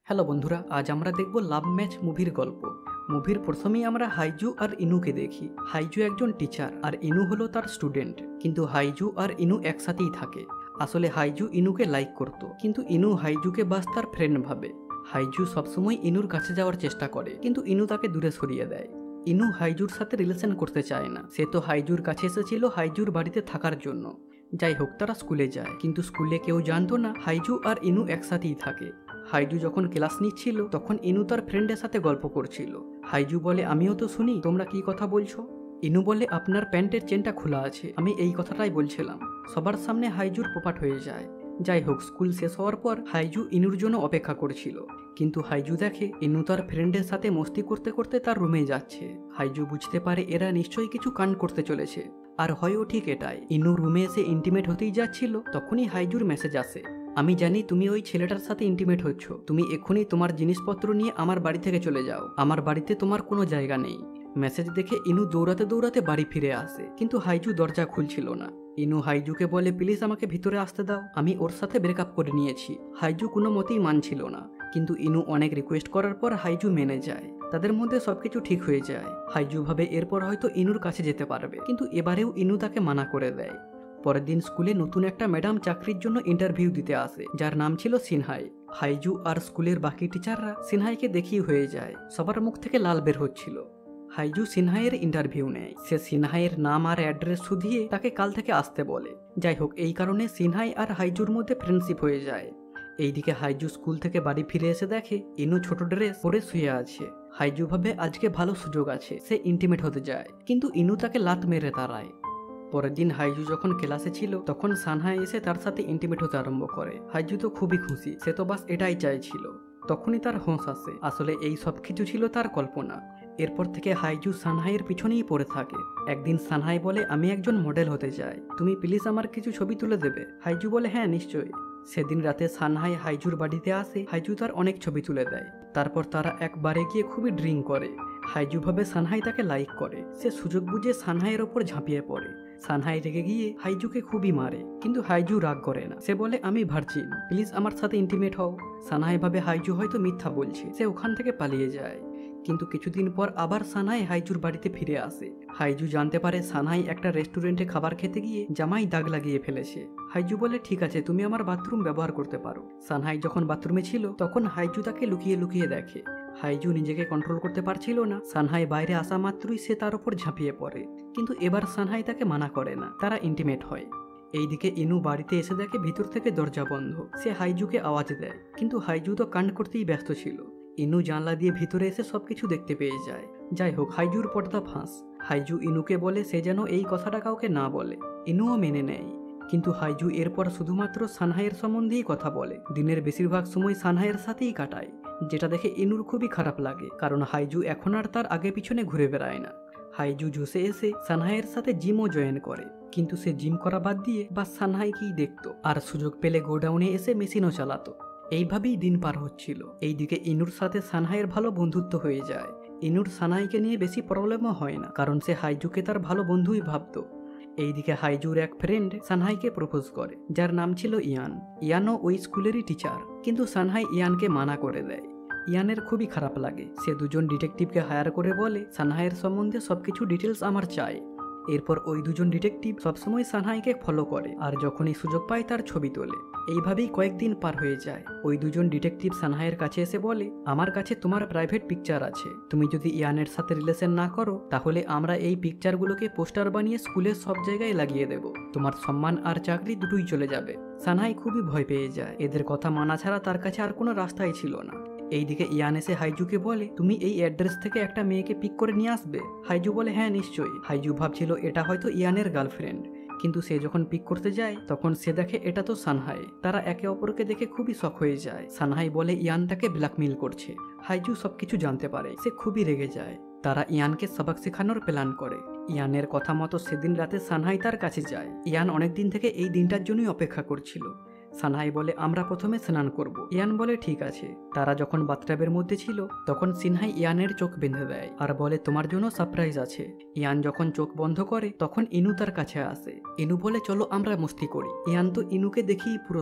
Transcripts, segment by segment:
Hello বন্ধুরা, আজ আমরা দেখব লাভ ম্যাচ মুভির গল্প। মুভির প্রথমেই আমরা হাইজু আর ইনুকে দেখি। হাইজু একজন টিচার আর ইনু হলো তার স্টুডেন্ট, কিন্তু হাইজু আর ইনু একসাথেই থাকে। আসলে হাইজু ইনুকে লাইক করত, কিন্তু ইনু হাইজুকে বাস তার ফ্রেন্ড ভাবে। হাইজু সবসময় ইনুর কাছে যাওয়ার চেষ্টা করে, কিন্তু ইনু তাকে দূরে সরিয়ে দেয়। ইনু হাইজুর সাথে রিলেশন করতে চায় না, সে তো হাইজুর কাছে এসেছিল হাইজুর বাড়িতে থাকার জন্য। যাই হোক, তারা স্কুলে যায়, কিন্তু স্কুলে কেউ জানতো না হাইজু আর ইনু একসাথেই থাকে। হাইজু যখন ক্লাস নিচ্ছিল তখন ইনু তার ফ্রেন্ডের সাথে গল্প করছিল। হাইজু বলে, আমিও তো শুনি তোমরা কি কথা বলছো। ইনু বলে, আপনার প্যান্টের চেনটা খোলা আছে, আমি এই কথাটাই বলছিলাম। সবার সামনে হাইজুর পোপাট হয়ে যায়। যাই হোক, স্কুল শেষ হওয়ার পর হাইজু ইনুর জন্য অপেক্ষা করছিল, কিন্তু হাইজু দেখে ইনু তার ফ্রেন্ডের সাথে মস্তি করতে করতে তার রুমে যাচ্ছে। হাইজু বুঝতে পারে এরা নিশ্চয়ই কিছু কাণ্ড করতে চলেছে, আর হয়ও ঠিক এটাই। ইনু রুমে এসে ইন্টিমেট হতেই যাচ্ছিল, তখনই হাইজুর মেসেজ আসে, আমি জানি তুমি ওই ছেলেটার সাথে ইন্টিমেট হচ্ছ, তুমি এখনই তোমার জিনিসপত্র নিয়ে আমার বাড়ি থেকে চলে যাও, আমার বাড়িতে তোমার কোনো জায়গা নেই। মেসেজ দেখে ইনু দৌড়াতে দৌড়াতে বাড়ি ফিরে আসে, কিন্তু হাইজু দরজা খুলছিল না। ইনু হাইজুকে বলে, প্লিজ আমাকে ভিতরে আসতে দাও, আমি ওর সাথে ব্রেকআপ করে নিয়েছি। হাইজু কোনো মতেই মানছিল না, কিন্তু ইনু অনেক রিকোয়েস্ট করার পর হাইজু মেনে যায়। তাদের মধ্যে সবকিছু ঠিক হয়ে যায়। হাইজু ভাবে এরপর হয়তো ইনুর কাছে যেতে পারবে, কিন্তু এবারেও ইনু তাকে মানা করে দেয়। পরের দিন স্কুলে নতুন একটা ম্যাডাম চাকরির জন্য ইন্টারভিউ দিতে আসে, যার নাম ছিল সিনহাই। হাইজু আর স্কুলের বাকি টিচাররা সিনহাইকে দেখি হয়ে যায়, সবার মুখ থেকে লাল বের হচ্ছিল। হাইজু সিনহাইয়ের ইন্টারভিউ নেয়। সে সিনহাইয়ের নাম আর অ্যাড্রেস শুধিয়ে তাকে কাল থেকে আসতে বলে। যাই হোক, এই কারণে সিনহাই আর হাইজুর মধ্যে ফ্রেন্ডশিপ হয়ে যায়। এইদিকে হাইজু স্কুল থেকে বাড়ি ফিরে এসে দেখে ইনু ছোট ড্রেস পরে শুয়ে আছে। হাইজু ভাবে আজকে ভালো সুযোগ আছে, সে ইন্টিমেট হতে যায়, কিন্তু ইনু তাকে লাত মেরে তাড়ায়। পরের দিন হাইজু যখন ক্লাসে ছিল তখন সানহাই এসে তার সাথে ইন্টিমেট হতে আরম্ভ করে। হাইজু তো খুবই খুশি, সে তো বাস এটাই চাইছিল। তখনই তার হোঁশ আসে, আসলে এই সব কিছু ছিল তার কল্পনা। এরপর থেকে হাইজু সানহাইয়ের পিছনেই পড়ে থাকে। একদিন সানহাই বলে, আমি একজন মডেল হতে চাই, তুমি প্লিজ আমার কিছু ছবি তুলে দেবে। হাইজু বলে, হ্যাঁ নিশ্চয়ই। সেদিন রাতে সানহাই হাইজুর বাড়িতে আসে, হাইজু তার অনেক ছবি তুলে দেয়। তারপর তারা একবারে গিয়ে খুবই ড্রিঙ্ক করে। হাইজু ভাবে সানহাই তাকে লাইক করে, সে সুযোগ বুঝে সানহাইয়ের ওপর ঝাঁপিয়ে পড়ে। সানহাই রেগে গিয়ে হাইজুকে খুবই মারে, কিন্তু হাইজু রাগ করে না। সে বলে, আমি ভার্জিন, প্লিজ আমার সাথে ইন্টিমেট হও। সানহাই ভাবে হাইজু হয়তো মিথ্যা বলছে, সে ওখান থেকে পালিয়ে যায়। কিন্তু কিছুদিন পর আবার সানহাই হাইজুর বাড়িতে ফিরে আসে। হাইজু জানতে পারে সানহাই একটা রেস্টুরেন্টে খাবার খেতে গিয়ে জামাই দাগ লাগিয়ে ফেলেছে। হাইজু বলে, ঠিক আছে, তুমি আমার বাথরুম ব্যবহার করতে পারো। সানহাই যখন বাথরুমে ছিল তখন হাইজু তাকে লুকিয়ে লুকিয়ে দেখে। হাইজু নিজেকে কন্ট্রোল করতে পারছিল না। সানহাই বাইরে আসা মাত্রই সে তার উপর ঝাঁপিয়ে পড়ে, কিন্তু এবার সানহাই তাকে মানা করে না, তারা ইন্টিমেট হয়। এইদিকে ইনু বাড়িতে এসে দেখে ভিতর থেকে দরজা বন্ধ। সে হাইজুকে আওয়াজ দেয়, কিন্তু হাইজু তো কাণ্ড করতেই ব্যস্ত ছিল। ইনু জানলা দিয়ে ভিতরে এসে সবকিছু দেখতে পেয়ে যায়। যাই হোক, হাইজুর পর্দা ফাঁস। হাইজু ইনুকে বলে সে যেন এই কথাটা কাউকে না বলে। ইনুও মেনে নেয়, কিন্তু হাইজু এরপর শুধুমাত্র সানহাইয়ের সম্বন্ধেই কথা বলে। দিনের বেশিরভাগ সময় সানহাইয়ের সাথেই কাটায়, যেটা দেখে ইনুর খুবই খারাপ লাগে, কারণ হাইজু এখন আর তার আগে পিছনে ঘুরে বেড়ায় না। হাইজু জুসে এসে সানহাইয়ের সাথে জিমও জয়েন করে, কিন্তু সে জিম করা বাদ দিয়ে বা সানহাইকেই দেখতো, আর সুযোগ পেলে গোডাউনে এসে মেশিনও চালাতো। এইভাবেই দিন পার হচ্ছিল। এইদিকে ইনুর সাথে সানহাইয়ের ভালো বন্ধুত্ব হয়ে যায়। ইনুর সানহাইকে নিয়ে বেশি প্রবলেমও হয় না, কারণ সে হাইজুকে তার ভালো বন্ধুই ভাবতো। এইদিকে হাইজুর এক ফ্রেন্ড সানহাইকে প্রপোজ করে, যার নাম ছিল ইয়ান। ইয়ানও ওই স্কুলেরই টিচার, কিন্তু সানহাই ইয়ানকে মানা করে দেয়। ইয়ানের খুবই খারাপ লাগে। সে দুজন ডিটেকটিভকে হায়ার করে বলে, সানহাইয়ের সম্বন্ধে সবকিছু ডিটেলস আমার চাই। এরপর ওই দুজন ডিটেকটিভ সবসময় সানহাইকে ফলো করে, আর যখনই সুযোগ পায় তার ছবি তোলে। এইভাবেই কয়েকদিন পার হয়ে যায়। ওই দুজন ডিটেকটিভ সানহাইয়ের কাছে এসে বলে, আমার কাছে তোমার প্রাইভেট পিকচার আছে, তুমি যদি ইয়ানের সাথে রিলেশন না করো তাহলে আমরা এই পিকচারগুলোকে পোস্টার বানিয়ে স্কুলের সব জায়গায় লাগিয়ে দেব, তোমার সম্মান আর চাকরি দুটোই চলে যাবে। সানহাই খুবই ভয় পেয়ে যায়। এদের কথা মানা ছাড়া তার কাছে আর কোনো রাস্তাই ছিল না। এইদিকে ইয়ান এসে হাইজুকে বলে, তুমি এই অ্যাড্রেস থেকে একটা মেয়েকে পিক করে নিয়ে আসবে। হাইজু বলে, হ্যাঁ নিশ্চয়ই। হাইজু ভাবছিল এটা হয়তো ইয়ানের গার্লফ্রেন্ড, কিন্তু সে যখন পিক করতে যায় তখন সে দেখে এটা তো সানহাই। তারা একে অপরকে দেখে খুবই শক হয়ে যায়। সানহাই বলে ইয়ান তাকে ব্ল্যাকমেইল করছে। হাইজু সবকিছু জানতে পারে, সে খুবই রেগে যায়। তারা ইয়ানকে সবক শেখানোর প্ল্যান করে। ইয়ানের কথা মতো সেদিন রাতে সানহাই তার কাছে যায়। ইয়ান অনেকদিন থেকে এই দিনটার জন্যই অপেক্ষা করছিল। সানহাই বলে, আমরা প্রথমে স্নান করব। ইয়ান বলে, ঠিক আছে। তারা যখন বাথটাবের মধ্যে ছিল তখন সিনহাই ইয়ানের চোখ বেঁধে দেয় আর বলে, তোমার জন্য সারপ্রাইজ আছে। ইয়ান যখন চোখ বন্ধ করে তখন ইনু তার কাছে আসে। ইনু বলে, চলো আমরা মস্তি করি। ইয়ান তো ইনুকে দেখেই পুরো শখ।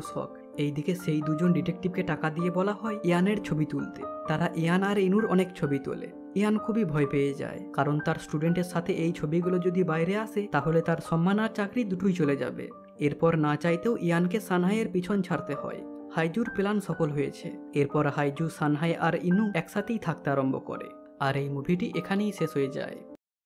এইদিকে সেই দুজন ডিটেকটিভকে টাকা দিয়ে বলা হয় ইয়ানের ছবি তুলতে। তারা ইয়ান আর ইনুর অনেক ছবি তোলে। ইয়ান খুবই ভয় পেয়ে যায়, কারণ তার স্টুডেন্টের সাথে এই ছবিগুলো যদি বাইরে আসে তাহলে তার সম্মান আর চাকরি দুটোই চলে যাবে। এরপর না চাইতেও ইয়ানকে সানহাইয়ের পিছন ছাড়তে হয়। হাইজুর প্ল্যান সফল হয়েছে। এরপর হাইজু, সানহাই আর ইনু একসাথেই থাকতে আরম্ভ করে। আর এই মুভিটি এখানেই শেষ হয়ে যায়।